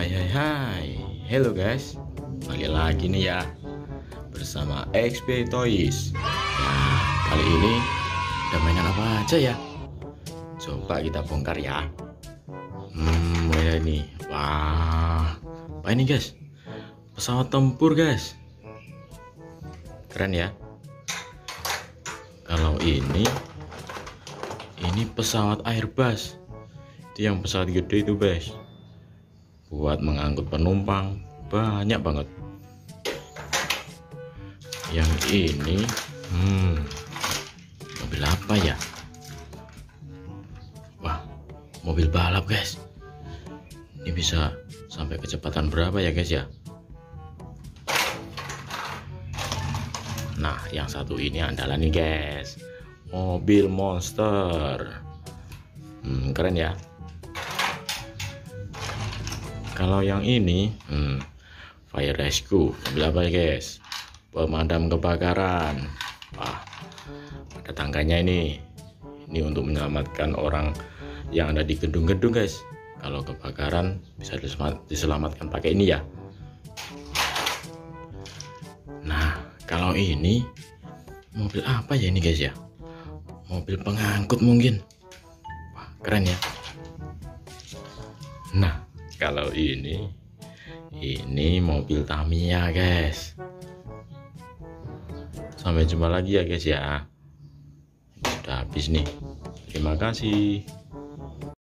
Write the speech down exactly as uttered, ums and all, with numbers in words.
Hai hai hai, hello guys, balik lagi nih ya bersama X P Toys. Nah, kali ini ada mainan apa aja ya? Coba kita bongkar ya. Hmm, mainan ini, wah, apa ini guys? Pesawat tempur guys, keren ya. Kalau ini, ini pesawat Airbus, itu yang pesawat gede itu guys. Buat mengangkut penumpang banyak banget. Yang ini hmm, mobil apa ya? Wah, mobil balap guys. Ini bisa sampai kecepatan berapa ya guys ya? Nah, yang satu ini andalan nih guys, mobil monster. Hmm, keren ya. Kalau yang ini hmm, fire rescue, mobil apa ya guys? Pemadam kebakaran. Wah, ada tangganya ini. Ini untuk menyelamatkan orang yang ada di gedung-gedung guys. Kalau kebakaran bisa diselamatkan pakai ini ya. Nah, kalau ini mobil apa ya ini guys ya? Mobil pengangkut mungkin. Wah, keren ya. Nah, kalau ini ini mobil Tamiya guys. Sampai jumpa lagi ya guys ya. Sudah habis nih. Terima kasih.